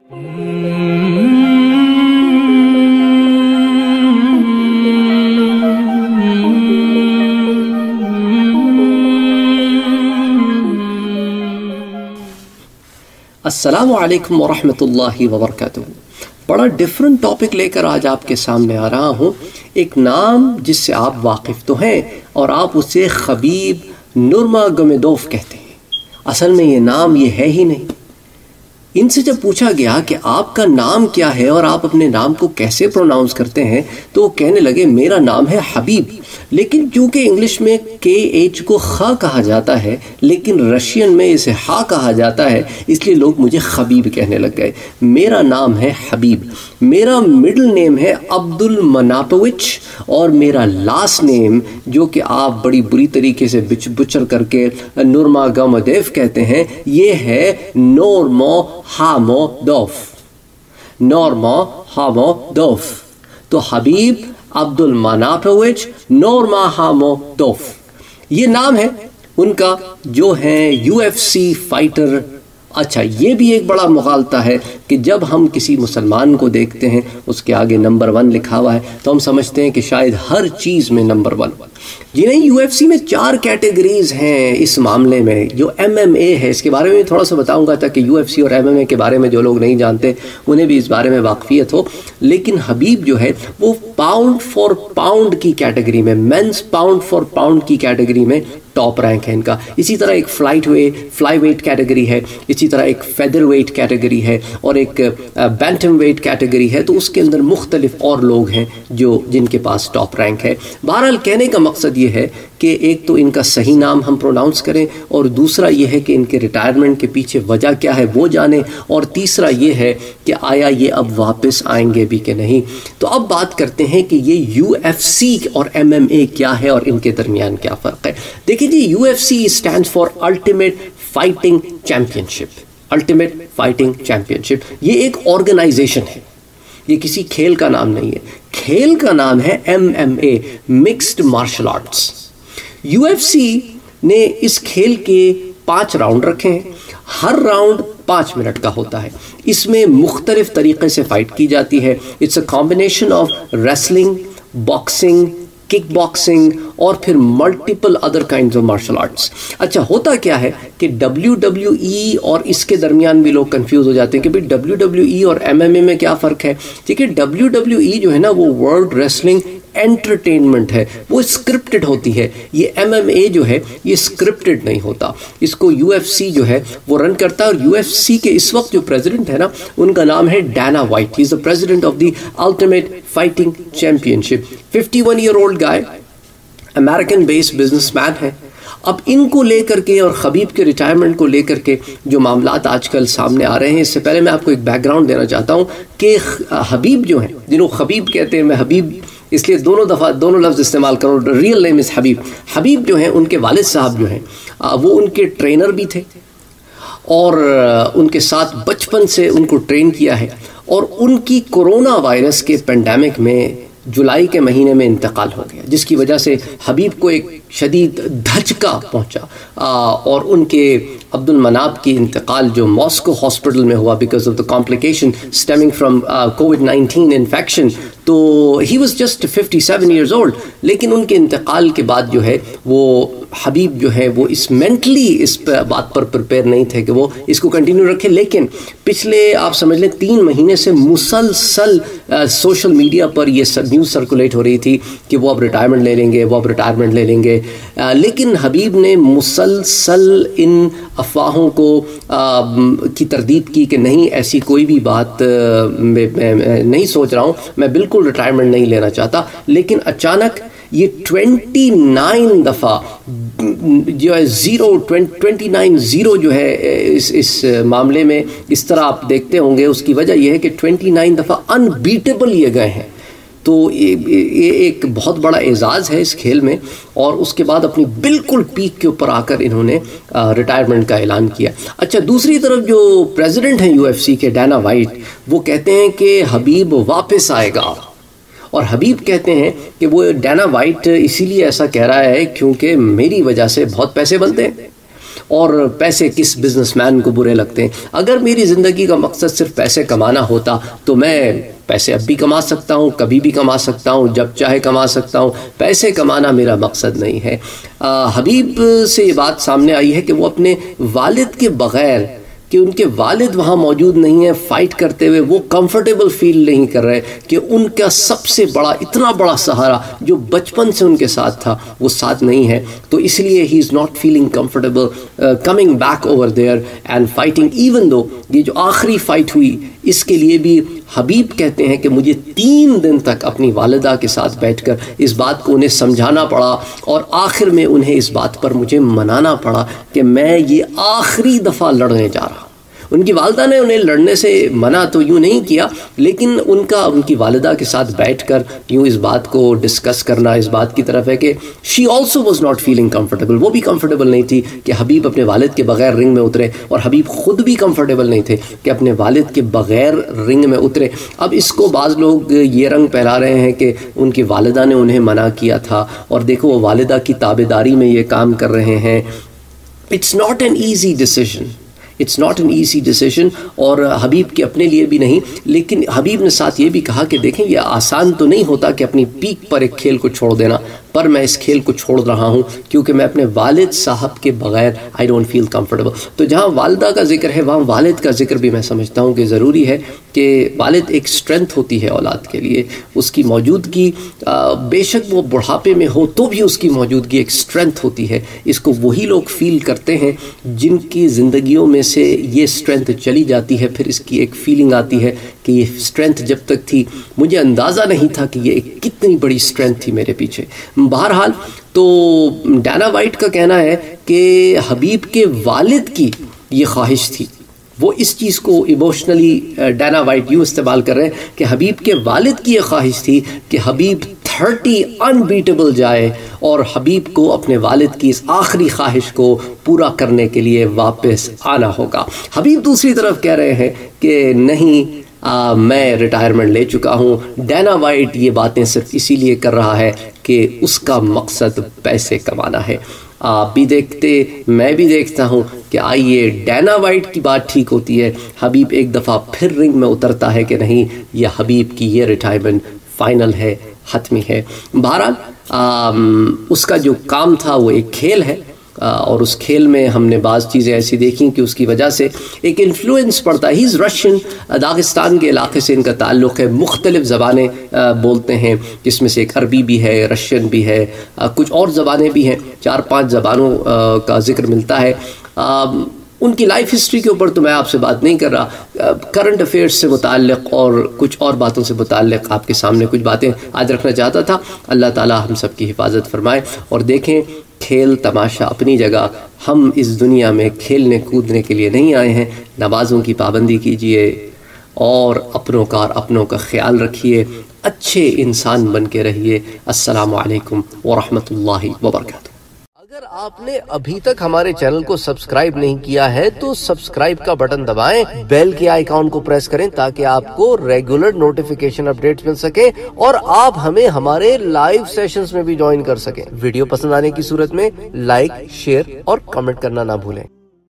السلام علیکم ورحمۃ اللہ وبرکاتہ۔ بڑا ڈیفرنٹ ٹاپک لے کر آج آپ کے سامنے آ رہا ہوں۔ ایک نام جس سے آپ واقف تو ہیں اور آپ اسے خبیب نورماگومدوف کہتے ہیں، اصل میں یہ نام یہ ہے ہی نہیں۔ ان سے جب پوچھا گیا کہ آپ کا نام کیا ہے اور آپ اپنے نام کو کیسے پروناؤنس کرتے ہیں تو وہ کہنے لگے میرا نام ہے حبیب، لیکن چونکہ انگلش میں KH کو خ کہا جاتا ہے لیکن رشین میں اسے ہا کہا جاتا ہے، اس لیے لوگ مجھے خبیب کہنے لگ گئے۔ میرا نام ہے حبیب، میرا مڈل نیم ہے عبد المناپوچ، اور میرا لاسٹ نیم جو کہ آپ بڑی بری طریقے سے بچر کر کے نورماگومدوف کہتے ہیں، یہ ہے نورماگومدوف۔ نورماگومدوف تو حبیب عبد المناپوچ نورماگومدوف یہ نام ہے ان کا، جو ہیں UFC فائٹر۔ اچھا، یہ بھی ایک بڑا مغالطہ ہے کہ جب ہم کسی مسلمان کو دیکھتے ہیں اس کے آگے نمبر 1 لکھا ہوا ہے تو ہم سمجھتے ہیں کہ شاید ہر چیز میں نمبر 1۔ جی نہیں، UFC میں 4 کیٹیگریز ہیں اس معاملے میں۔ جو MMA ہے اس کے بارے میں تھوڑا سا بتاؤں گا تاکہ UFC اور MMA کے بارے میں جو لوگ نہیں جانتے انہیں بھی اس بارے میں واقفیت ہو۔ لیکن حبیب جو ہے وہ پاؤنڈ فار پاؤنڈ کی کیٹیگری میں، مینز پاؤنڈ فار پاؤنڈ کی کیٹیگری میں ٹاپ رینک ہے ان کا۔ اسی طرح ایک فلائی ویٹ کیٹیگری ہے، اسی طرح ایک فیدر ویٹ کیٹیگری ہے اور ایک بینٹم ویٹ کیٹیگری ہے، تو اس کے اندر مختلف اور لوگ ہیں جن کے پاس ٹاپ رینک ہے۔ بہرحال کہنے کا مقصد یہ ہے کہ ایک تو ان کا صحیح نام ہم پروناؤنس کریں، اور دوسرا یہ ہے کہ ان کے ریٹائرمنٹ کے پیچھے وجہ کیا ہے وہ جانیں، اور تیسرا یہ ہے کہ آیا یہ اب واپس آئیں گے بھی کہ نہیں۔ تو اب بات کرتے ہیں کہ یہ UFC اور MMA کیا ہے اور ان کے درمیان کیا فرق ہے۔ دیکھیں جی، UFC stand for ultimate fighting championship. Ultimate fighting championship یہ ایک آرگنائزیشن ہے، یہ کسی کھیل کا نام نہیں ہے۔ کھیل کا نام ہے MMA، mixed martial arts. UFC نے اس کھیل کے 5 راؤنڈ رکھے ہیں، ہر راؤنڈ 5 منٹ کا ہوتا ہے۔ اس میں مختلف طریقے سے فائٹ کی جاتی ہے۔ It's a combination of wrestling, boxing, kick boxing اور پھر multiple other kinds of martial arts. اچھا، ہوتا کیا ہے کہ WWE اور اس کے درمیان بھی لوگ کنفیوز ہو جاتے ہیں کہ بھئی WWE اور MMA میں کیا فرق ہے۔ دیکھیے، WWE جو ہے نا وہ ورلڈ ریسلنگ انٹرٹینمنٹ ہے، وہ اسکرپٹڈ ہوتی ہے۔ یہ MMA جو ہے یہ اسکرپٹڈ نہیں ہوتا، اس کو UFC جو ہے وہ رن کرتا ہے۔ اور UFC کے اس وقت جو پریزیڈنٹ ہے نا ان کا نام ہے Dana White, he is the president of the ultimate fighting championship. 51 year old guy, American based business man ہے۔ اب ان کو لے کر کے اور خبیب کے ریٹائرمنٹ کو لے کر کے جو معاملات آج کل سامنے آ رہے ہیں، اس سے پہلے میں آپ کو ایک بیک گراؤنڈ دینا چاہتا ہوں کہ حبیب جو ہیں، جنہوں خبیب کہتے ہیں، میں حبیب اس لیے دونوں لفظ استعمال کرو، ریئل نیم از حبیب۔ حبیب جو ہیں ان کے والد صاحب جو ہیں وہ ان کے ٹرینر بھی تھے اور ان کے ساتھ بچپن سے ان کو ٹرین کیا ہے، اور ان کی کورونا وائرس کے پینڈیمک میں جولائی کے مہینے میں انتقال ہو گیا، جس کی وجہ سے حبیب کو ایک شدید دھچکا پہنچا، اور ان کے عبد المناپ کی انتقال جو ماسکو ہاسپٹل میں ہوا because of the complication stemming from COVID-19 infection, تو he was just 57 years old. لیکن ان کے انتقال کے بعد جو ہے وہ حبیب جو ہے وہ مینٹلی اس بات پر پریپیئر نہیں تھے کہ وہ اس کو کنٹینیو رکھے۔ لیکن پچھلے آپ سمجھ لیں 3 مہینے سے مسلسل سوشل میڈیا پر یہ نیوز سرکولیٹ ہو رہی تھی کہ وہ اب ریٹائرمنٹ لے لیں گے، لیکن حبیب نے مسلسل ان افواہوں کو کی تردید کی کہ نہیں، ایسی کوئی بھی بات میں نہیں سوچ رہا ہوں، میں بالکل ریٹائرمنٹ نہیں لینا چاہتا۔ لیکن اچانک یہ 29 دفعہ جو ہے 29 جو ہے اس معاملے میں اس طرح آپ دیکھتے ہوں گے، اس کی وجہ یہ ہے کہ 29 دفعہ انبیٹیبل یہ گئے ہیں۔ تو یہ ایک بہت بڑا اعزاز ہے اس کھیل میں، اور اس کے بعد اپنی بالکل پیک کے اوپر آ کر انہوں نے ریٹائرمنٹ کا اعلان کیا۔ اچھا، دوسری طرف جو پریزیڈنٹ ہیں UFC کے ڈانا وائٹ، وہ کہتے ہیں کہ حبیب واپس آئے گا، اور حبیب کہتے ہیں کہ وہ ڈانا وائٹ اسی لیے ایسا کہہ رہا ہے کیونکہ میری وجہ سے بہت پیسے بنتے ہیں، اور پیسے کس بزنس مین کو برے لگتے ہیں. اگر میری زندگی کا مقصد صرف پیسے کمانا ہوتا تو میں پیسے اب بھی کما سکتا ہوں, کبھی بھی کما سکتا ہوں, جب چاہے کما سکتا ہوں. پیسے کمانا میرا مقصد نہیں ہے. حبیب سے یہ بات سامنے آئی ہے کہ وہ اپنے والد کے بغیر, کہ ان کے والد وہاں موجود نہیں ہیں فائٹ کرتے ہوئے, وہ کمفرٹیبل فیل نہیں کر رہے کہ ان کا سب سے بڑا, اتنا بڑا سہارا جو بچپن سے ان کے ساتھ تھا وہ ساتھ نہیں ہے. تو اس لیے he is not feeling comfortable coming back over there and fighting. Even though یہ جو آخری فائٹ ہوئی اس کے لیے بھی حبیب کہتے ہیں کہ مجھے 3 دن تک اپنی والدہ کے ساتھ بیٹھ کر اس بات کو انہیں سمجھانا پڑا, اور آخر میں انہیں اس بات پر مجھے منانا پڑا کہ میں یہ آخری دفعہ لڑنے جا رہا ہوں. ان کی والدہ نے انہیں لڑنے سے منع تو یوں نہیں کیا, لیکن ان کی والدہ کے ساتھ بیٹھ کر یوں اس بات کو ڈسکس کرنا اس بات کی طرف ہے کہ she also was not feeling comfortable. وہ بھی کمفرٹیبل نہیں تھی کہ حبیب اپنے والد کے بغیر رنگ میں اترے, اور حبیب خود بھی کمفرٹیبل نہیں تھے کہ اپنے والد کے بغیر رنگ میں اترے. اب اس کو بعض لوگ یہ رنگ پھیلا رہے ہیں کہ ان کی والدہ نے انہیں منع کیا تھا, اور دیکھو وہ والدہ کی تابعداری میں یہ کام کر رہے ہیں. It's not an easy decision, it's not an easy decision, اور حبیب کے اپنے لیے بھی نہیں. لیکن حبیب نے ساتھ یہ بھی کہا کہ دیکھیں یہ آسان تو نہیں ہوتا کہ اپنی پیک پر ایک کھیل کو چھوڑ دینا, پر میں اس کھیل کو چھوڑ رہا ہوں کیونکہ میں اپنے والد صاحب کے بغیر آئی ڈونٹ فیل کمفرٹیبل. تو جہاں والدہ کا ذکر ہے وہاں والد کا ذکر بھی میں سمجھتا ہوں کہ ضروری ہے, کہ والد ایک اسٹرینتھ ہوتی ہے اولاد کے لیے. اس کی موجودگی بے شک وہ بڑھاپے میں ہو تو بھی اس کی موجودگی ایک اسٹرینتھ ہوتی ہے. اس کو وہی لوگ فیل کرتے ہیں جن کی زندگیوں میں سے یہ اسٹرینتھ چلی جاتی ہے, پھر اس کی ایک فیلنگ آتی ہے کہ یہ اسٹرینتھ جب تک تھی مجھے اندازہ نہیں تھا کہ یہ کتنی بڑی اسٹرینتھ تھی میرے پیچھے. بہرحال تو ڈینا وائٹ کا کہنا ہے کہ حبیب کے والد کی یہ خواہش تھی, وہ اس چیز کو ایموشنلی ڈینا وائٹ یوں استعمال کر رہے ہیں کہ حبیب کے والد کی یہ خواہش تھی کہ حبیب 30 انبیٹیبل جائے, اور حبیب کو اپنے والد کی اس آخری خواہش کو پورا کرنے کے لیے واپس آنا ہوگا. حبیب دوسری طرف کہہ رہے ہیں کہ نہیں, میں ریٹائرمنٹ لے چکا ہوں. ڈینا وائٹ یہ باتیں صرف اسی لیے کر رہا ہے کہ اس کا مقصد پیسے کمانا ہے. آپ بھی دیکھتے, میں بھی دیکھتا ہوں کہ آئیے ڈینا وائٹ کی بات ٹھیک ہوتی ہے, حبیب ایک دفعہ پھر رنگ میں اترتا ہے کہ نہیں, یہ حبیب کی یہ ریٹائرمنٹ فائنل ہے, حتمی ہے. بہرحال اس کا جو کام تھا وہ ایک کھیل ہے, اور اس کھیل میں ہم نے بعض چیزیں ایسی دیکھیں کہ اس کی وجہ سے ایک انفلوئنس پڑتا ہے. ہی از رشین, داغستان کے علاقے سے ان کا تعلق ہے, مختلف زبانیں بولتے ہیں جس میں سے ایک عربی بھی ہے, رشین بھی ہے, کچھ اور زبانیں بھی ہیں, 4-5 زبانوں کا ذکر ملتا ہے. ان کی لائف ہسٹری کے اوپر تو میں آپ سے بات نہیں کر رہا, کرنٹ افیئرس سے متعلق اور کچھ اور باتوں سے متعلق آپ کے سامنے کچھ باتیں آج رکھنا چاہتا تھا. اللہ تعالی ہم سب کی حفاظت فرمائے. اور دیکھیں کھیل تماشا اپنی جگہ, ہم اس دنیا میں کھیلنے کودنے کے لیے نہیں آئے ہیں. نمازوں کی پابندی کیجئے اور اپنوں کا خیال رکھیے, اچھے انسان بن کے رہیے. السلام علیکم ورحمۃ اللہ وبرکاتہ. اگر آپ نے ابھی تک ہمارے چینل کو سبسکرائب نہیں کیا ہے تو سبسکرائب کا بٹن دبائیں, بیل کے آئیکن کو پریس کریں تاکہ آپ کو ریگولر نوٹیفیکیشن اپڈیٹس مل سکے, اور آپ ہمیں ہمارے لائیو سیشنز میں بھی جوائن کر سکیں. ویڈیو پسند آنے کی صورت میں لائک, شیئر اور کمنٹ کرنا نہ بھولیں.